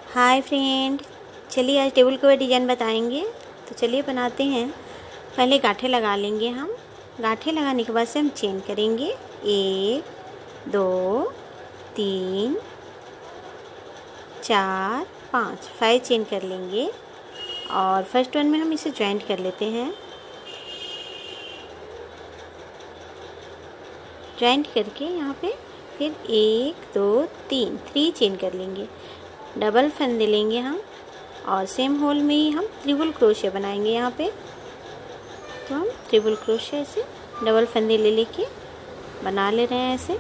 Hi friend, चलिए आज table cover design बताएंगे। तो चलिए बनाते हैं। पहले गांठे लगा लेंगे हम। गांठे लगाने के बाद से हम चेन करेंगे 1 2 3 4 5 चेन कर लेंगे। और फर्स्ट वन में हम इसे ज्वाइंट कर लेते हैं। ज्वाइंट करके यहाँ पे फिर 1 2 3 चेन कर लेंगे। डबल फंदे लेंगे हम और सेम होल में ही हम ट्रिपल क्रोशिया बनाएंगे। यहाँ पे तो हम ट्रिपल क्रोशिया से डबल फंदे ले लेके बना ले रहे हैं ऐसे।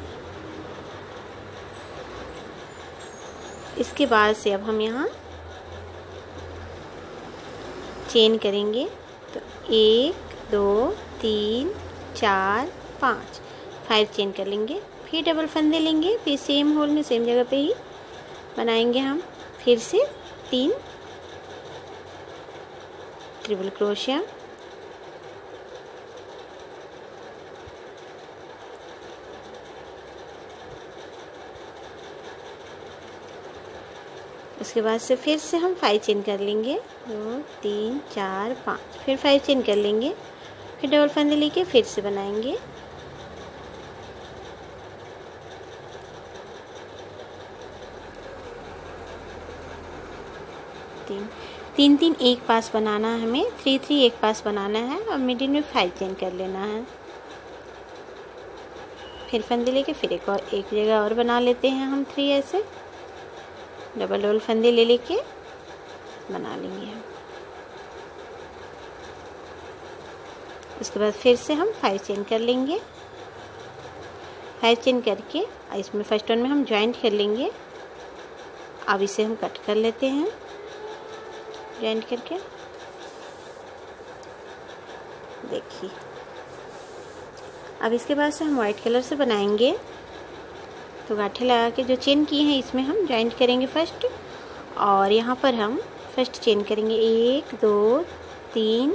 इसके बाद से अब हम यहाँ चेन करेंगे। तो 1 2 3 4 5 चेन कर लेंगे। फिर डबल फंदे लेंगे, फिर सेम होल में सेम जगह पे ही बनाएंगे हम फिर से 3 ट्रिपल क्रोशिया। उसके बाद से फिर से हम 5 चेन कर लेंगे। 2 3 4 5 फिर 5 चेन कर लेंगे। फिर डबल फंदे लेके फिर से बनाएंगे। तीन एक पास बनाना है हमें। 3 एक पास बनाना है और मिडिल में 5 चेन कर लेना है। फिर फंदे लेके फिर एक जगह और बना लेते हैं हम 3 ऐसे डबल फंदे ले लेके बना लेंगे हम। उसके बाद फिर से हम 5 चेन कर लेंगे। 5 चेन करके इसमें फर्स्ट वन में हम ज्वाइंट कर लेंगे। अब इसे हम कट कर लेते हैं ज्वाइंट करके। देखिए अब इसके बाद से हम वाइट कलर से बनाएंगे। तो गांठे लगा के जो चेन किए हैं इसमें हम ज्वाइंट करेंगे फर्स्ट। और यहाँ पर हम फर्स्ट चेन करेंगे 1 2 3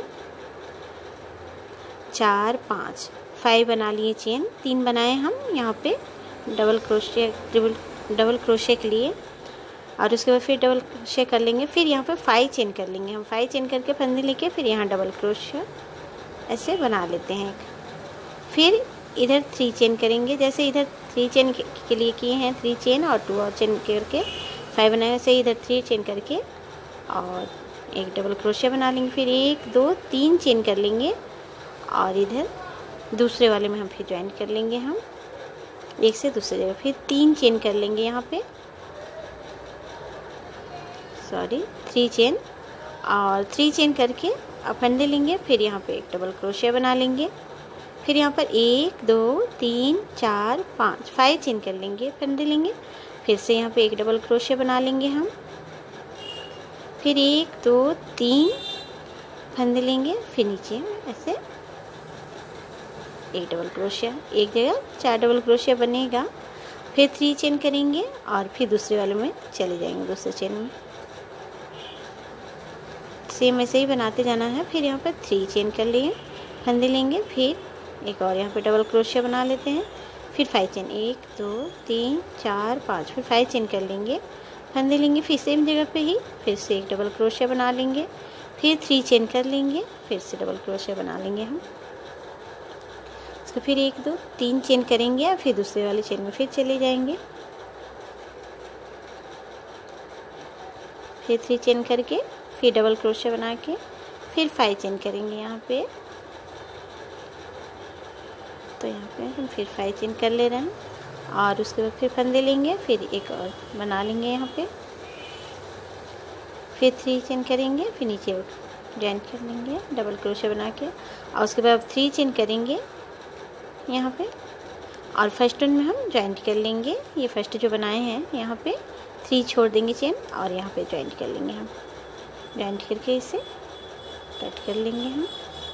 4 5 बना लिए चेन। 3 बनाए हम यहाँ पे डबल क्रोशिया के लिए। और उसके बाद फिर डबल क्रोशिया कर लेंगे। फिर यहाँ पे 5 चेन कर लेंगे हम। 5 चेन करके फंदे लेके फिर यहाँ डबल क्रोशिया ऐसे बना लेते हैं। फिर इधर 3 चेन करेंगे। जैसे इधर 3 चेन के लिए किए हैं 3 चेन और 2 और चेन करके 5 बनाए, वैसे इधर 3 चेन करके और एक डबल क्रोशिया बना लेंगे। फिर 1 2 3 चेन कर लेंगे और इधर दूसरे वाले में हम फिर ज्वाइन कर लेंगे हम एक से दूसरे जगह। फिर 3 चेन कर लेंगे यहाँ पे 3 चेन। और 3 चेन करके अब फंदे लेंगे। फिर यहाँ पे एक डबल क्रोशिया बना लेंगे। फिर यहाँ पर 1 2 3 4 5 चेन कर लेंगे, फंदे लेंगे। फिर से यहाँ पे एक डबल क्रोशिया बना लेंगे हम। फिर 1 2 3 फंदे लेंगे। फिर नीचे ऐसे एक डबल क्रोशिया, एक जगह 4 डबल क्रोशिया बनेगा। फिर 3 चेन करेंगे और फिर दूसरे वाले में चले जाएंगे दूसरे चेन में। सेम ऐसे ही बनाते जाना है। फिर यहाँ पर 3 चेन कर लिए, फंदे लेंगे। फिर एक और यहाँ पे डबल क्रोशिया बना लेते हैं। फिर 5 चेन 1 2 3 4 5 फिर 5 चेन कर लेंगे, फंदे लेंगे। फिर सेम जगह पे ही फिर से एक डबल क्रोशिया बना लेंगे। फिर 3 चेन कर लेंगे, फिर से डबल क्रोशिया बना लेंगे हम। उसको फिर 1 2 3 चेन करेंगे और फिर दूसरे वाले चेन में फिर चले जाएंगे। फिर 3 चेन करके फिर डबल क्रोशिया बना के फिर 5 चेन करेंगे यहाँ पे। तो यहाँ पे हम फिर 5 चेन कर ले रहे हैं और उसके बाद फिर फंदे लेंगे। फिर एक और बना लेंगे यहाँ पे। फिर 3 चेन करेंगे, फिर नीचे ज्वाइंट कर लेंगे डबल क्रोशिया बना के। और उसके बाद 3 चेन करेंगे यहाँ पे और फर्स्ट वन में हम ज्वाइंट कर लेंगे। ये फर्स्ट जो बनाए हैं यहाँ पे 3 छोड़ देंगे चेन और यहाँ पे ज्वाइंट कर लेंगे हम। ज्वाइंट करके इसे कट कर लेंगे हम।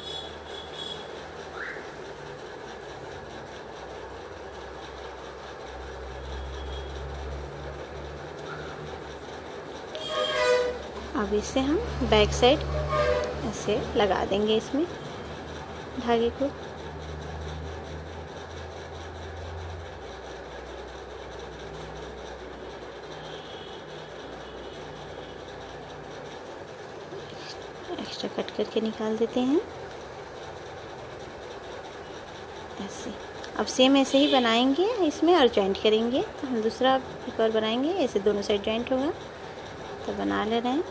अब इसे हम बैक साइड ऐसे लगा देंगे इसमें धागे को। एक्स्ट्रा कट करके निकाल देते हैं ऐसे। अब सेम ऐसे ही बनाएंगे इसमें और जॉइंट करेंगे। तो हम दूसरा एक और बनाएंगे, ऐसे दोनों साइड जॉइंट होगा। तो बना ले रहे हैं,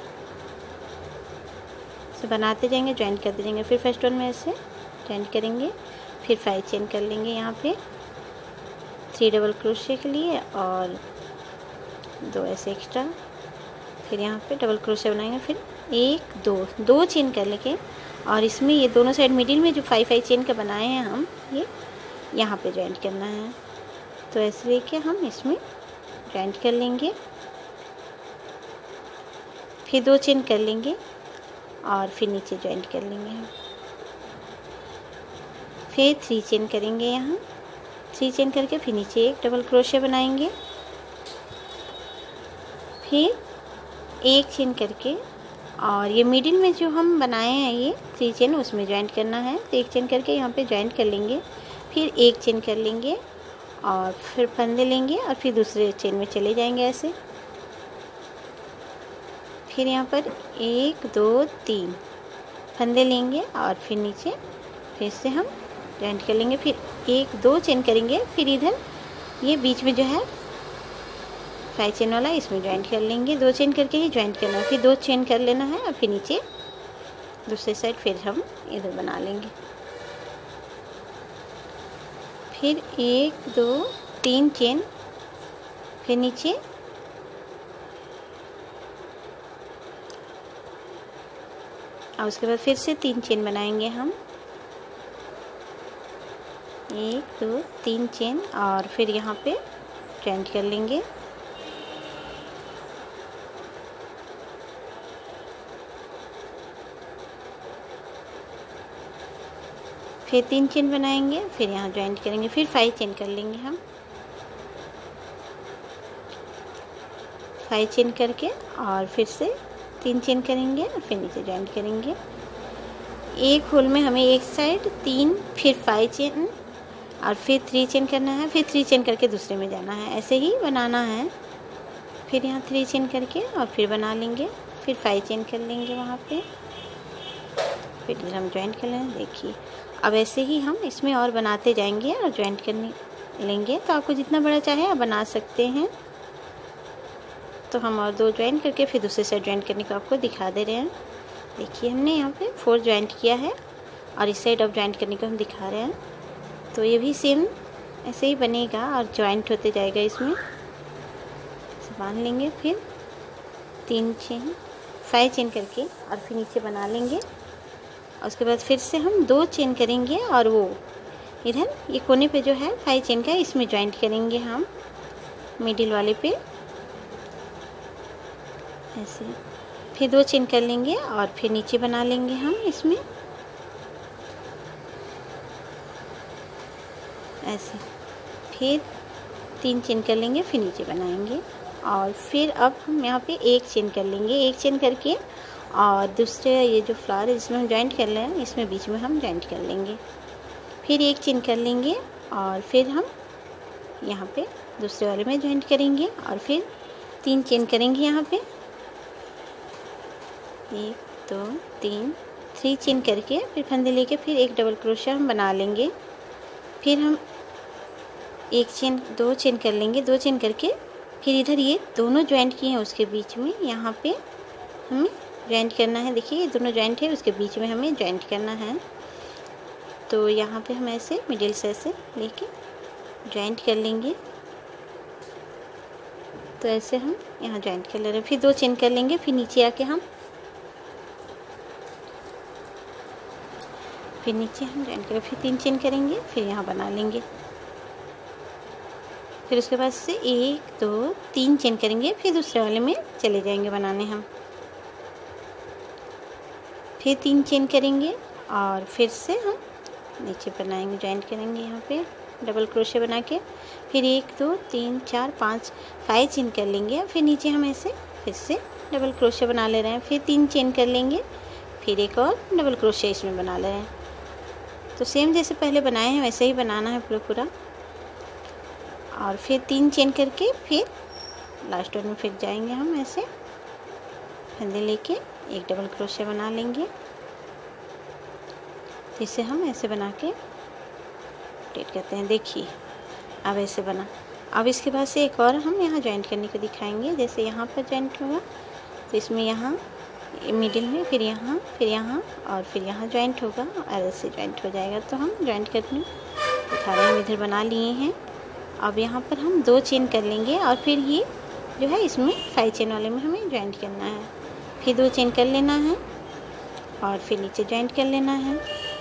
तो बनाते जाएंगे, जॉइंट करते जाएंगे। फिर फर्स्ट वन में ऐसे जॉइंट करेंगे, फिर 5 चेन कर लेंगे यहाँ पे 3 डबल क्रोशे के लिए और 2 ऐसे एक्स्ट्रा। फिर यहाँ पे डबल क्रोशे बनाएंगे, फिर 1 2 चेन कर लेंगे और इसमें ये दोनों साइड मिडिल में जो 5 चेन का बनाए हैं हम, ये यहाँ पे जॉइंट करना है। तो ऐसे लेके हम इसमें जॉइंट कर लेंगे, फिर 2 चेन कर लेंगे और फिर नीचे जॉइंट कर लेंगे हम। फिर 3 चेन करेंगे, यहाँ 3 चेन करके फिर नीचे एक डबल क्रोशे बनाएंगे, फिर 1 चेन करके और ये मिडिल में जो हम बनाए हैं ये 3 चेन उसमें जॉइंट करना है। तो 1 चेन करके यहाँ पे जॉइंट कर लेंगे, फिर 1 चेन कर लेंगे और फिर फंदे लेंगे और फिर दूसरे चेन में चले जाएंगे ऐसे। फिर यहाँ पर 1 2 3 फंदे लेंगे और फिर नीचे फिर से हम जॉइंट कर लेंगे, फिर 1 2 चेन करेंगे, फिर इधर ये बीच में जो है 5 चेन वाला इसमें जॉइंट कर लेंगे। 2 चेन करके ही जॉइंट करना है, फिर 2 चेन कर लेना है और फिर नीचे दूसरे साइड फिर हम इधर बना लेंगे। फिर 1 2 3 चेन, फिर नीचे और उसके बाद फिर से 3 चेन बनाएंगे हम, 1 2 3 चेन और फिर यहाँ पे जॉइंट कर लेंगे। फिर 3 चेन बनाएंगे, फिर यहाँ जॉइंट करेंगे, फिर 5 चेन कर लेंगे हम। 5 चेन करके और फिर से 3 चेन करेंगे और फिर नीचे जॉइंट करेंगे। एक होल में हमें एक साइड 3 फिर 5 चेन और फिर 3 चेन करना है, फिर 3 चेन करके दूसरे में जाना है, ऐसे ही बनाना है। फिर यहाँ 3 चेन करके और फिर बना लेंगे, फिर 5 चेन कर लेंगे वहाँ पे, फिर हम जॉइंट कर लेंगे। देखिए अब ऐसे ही हम इसमें और बनाते जाएंगे और जॉइंट करने लेंगे। तो आपको जितना बड़ा चाहे आप बना सकते हैं। तो हम और 2 जॉइंट करके फिर दूसरे साइड जॉइंट करने को आपको दिखा दे रहे हैं। देखिए हमने यहाँ पे 4 जॉइंट किया है और इस साइड अब जॉइंट करने को हम दिखा रहे हैं। तो ये भी सेम ऐसे ही बनेगा और जॉइंट होते जाएगा इसमें। बांध लेंगे, फिर 3 चेन 5 चेन करके और फिर नीचे बना लेंगे। और उसके बाद फिर से हम 2 चेन करेंगे और वो इधर ये कोने पे जो है 5 चेन का इसमें जॉइंट करेंगे हम मिडिल वाले पे ऐसे। फिर 2 चेन कर लेंगे और फिर नीचे बना लेंगे हम इसमें ऐसे। फिर 3 चेन कर लेंगे, फिर नीचे बनाएंगे और फिर अब हम यहाँ पे 1 चेन कर लेंगे। 1 चेन करके और दूसरे ये जो फ्लावर है जिसमें हम जॉइंट कर रहे हैं इसमें बीच में हम जॉइंट कर लेंगे। फिर 1 चेन कर लेंगे और फिर हम यहाँ पे दूसरे वाले में जॉइंट करेंगे और फिर 3 चेन करेंगे यहाँ पे, 1 2 3 चेन करके फिर फंदे लेके फिर एक डबल क्रोशा हम बना लेंगे। फिर हम 1 चेन 2 चेन कर लेंगे, 2 चेन करके फिर इधर ये दोनों जॉइंट किए हैं उसके बीच में यहाँ पे हमें जॉइंट करना है। देखिए ये दोनों जॉइंट है उसके बीच में हमें जॉइंट करना है। तो यहाँ पे हम ऐसे मिडिल से ऐसे लेके जॉइंट कर लेंगे। तो ऐसे हम यहाँ जॉइंट कर ले रहे हैं। फिर 2 चेन कर लेंगे, फिर नीचे आके हम फिर नीचे हम जॉइंट करेंगे, फिर 3 चेन करेंगे, फिर यहाँ बना लेंगे। फिर उसके बाद से 1 2 3 चेन करेंगे, फिर दूसरे वाले में चले जाएंगे बनाने हम। फिर 3 चेन करेंगे और फिर से हम नीचे बनाएंगे, जॉइंट करेंगे यहाँ पे डबल क्रोशे बना के। फिर 1 2 3 4 5 चेन कर लेंगे, फिर नीचे हम ऐसे फिर से डबल क्रोशे बना ले रहे हैं। फिर 3 चेन कर लेंगे, फिर एक और डबल क्रोशे इसमें बना ले रहे हैं। तो सेम जैसे पहले बनाए हैं वैसे ही बनाना है पूरा। और फिर 3 चेन करके फिर लास्ट वन में फिर जाएंगे हम ऐसे फंदे लेके एक डबल क्रोशे बना लेंगे तो इसे हम ऐसे बना के रोटेट करते हैं। देखिए अब ऐसे बना। अब इसके बाद से एक और हम यहाँ जॉइंट करने को दिखाएंगे। जैसे यहाँ पर जॉइंट होगा तो इसमें यहाँ मिडिल में फिर यहाँ और फिर यहाँ जॉइंट होगा और ऐसे जॉइंट हो जाएगा। तो हम जॉइंट करने दिखा रहे हैं, इधर बना लिए हैं। अब यहाँ पर हम 2 चेन कर लेंगे और फिर ये जो है इसमें 5 चेन वाले में हमें जॉइंट करना है। फिर 2 चेन कर लेना है और फिर नीचे जॉइंट कर लेना है।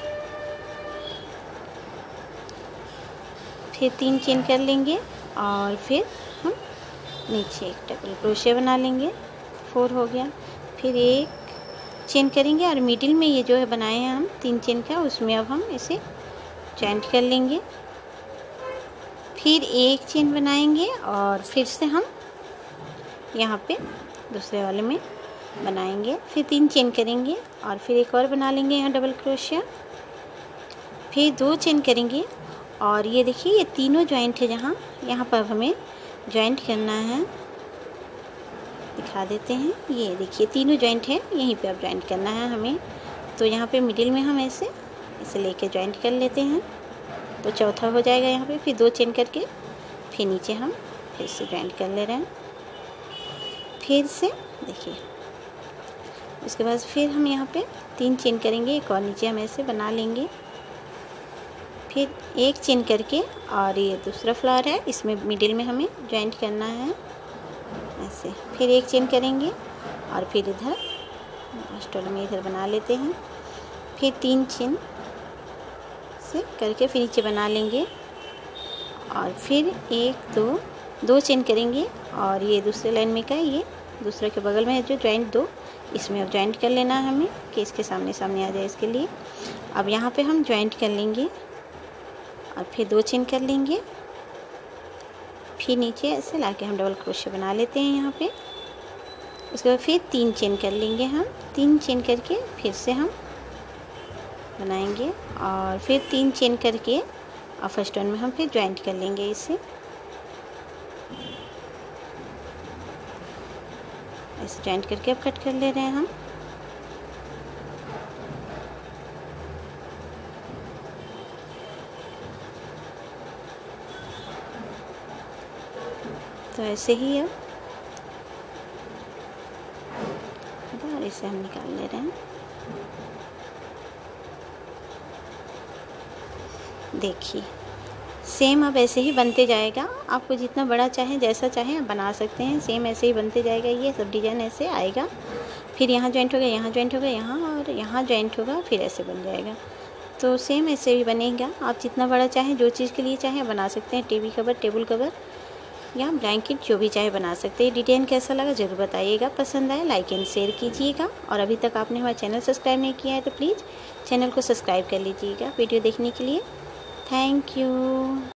फिर 3 चेन कर लेंगे और फिर हम नीचे एक डबल क्रोशे बना लेंगे। 4 हो गया। फिर 1 चेन करेंगे और मिडिल में ये जो है बनाए हैं हम 3 चेन का, उसमें अब हम इसे जॉइंट कर लेंगे। फिर 1 चेन बनाएंगे और फिर से हम यहाँ पे दूसरे वाले में बनाएंगे। फिर 3 चेन करेंगे और फिर एक और बना लेंगे यहाँ डबल क्रोशिया। फिर 2 चेन करेंगे और ये देखिए ये तीनों जॉइंट है जहाँ यहाँ पर हमें जॉइंट करना है। दिखा देते हैं, ये देखिए तीनों जॉइंट है, यहीं पे अब जॉइंट करना है हमें। तो यहाँ पे मिडिल में हम ऐसे लेके जॉइंट कर लेते हैं तो चौथा हो जाएगा यहाँ पे। फिर 2 चेन करके फिर नीचे हम फिर से जॉइंट कर ले रहे हैं। फिर से देखिए उसके बाद फिर हम यहाँ पे 3 चेन करेंगे, एक और नीचे हम ऐसे बना लेंगे। फिर 1 चेन करके और ये दूसरा फ्लावर है, इसमें मिडिल में हमें जॉइंट करना है ऐसे। फिर 1 चेन करेंगे और फिर इधर लास्ट वाले में इधर बना लेते हैं। फिर 3 चेन से करके फिर नीचे बना लेंगे और फिर 2 चेन करेंगे और ये दूसरे लाइन में का ये दूसरे के बगल में है जो जॉइंट 2, इसमें अब जॉइंट कर लेना है हमें कि इसके सामने सामने आ जाए इसके लिए। अब यहाँ पे हम जॉइंट कर लेंगे और फिर 2 चेन कर लेंगे। फिर नीचे ऐसे लाके हम डबल क्रोशे बना लेते हैं यहाँ पे। उसके बाद फिर 3 चेन कर लेंगे हम। 3 चेन करके फिर से हम बनाएंगे और फिर 3 चेन करके और फर्स्ट वन में हम फिर जॉइंट कर लेंगे इसे। ऐसे जॉइंट करके अब कट कर ले रहे हैं हम। तो ऐसे ही अब इसे हम निकाल ले रहे हैं। देखिए सेम अब ऐसे ही बनते जाएगा। आपको जितना बड़ा चाहे जैसा चाहे आप बना सकते हैं। सेम ऐसे ही बनते जाएगा, ये सब डिज़ाइन ऐसे आएगा। फिर यहाँ जॉइंट होगा, यहाँ जॉइंट होगा, यहाँ और यहाँ जॉइंट होगा, फिर ऐसे बन जाएगा। तो सेम ऐसे ही बनेगा। आप जितना बड़ा चाहें, जो चीज़ के लिए चाहें बना सकते हैं। टीवी कवर, टेबल कवर या ब्लैंकेट, जो भी चाहे बना सकते हैं। डिज़ाइन कैसा लगा ज़रूर बताइएगा। पसंद आए लाइक एंड शेयर कीजिएगा और अभी तक आपने हमारा चैनल सब्सक्राइब नहीं किया है तो प्लीज़ चैनल को सब्सक्राइब कर लीजिएगा। वीडियो देखने के लिए थैंक यू।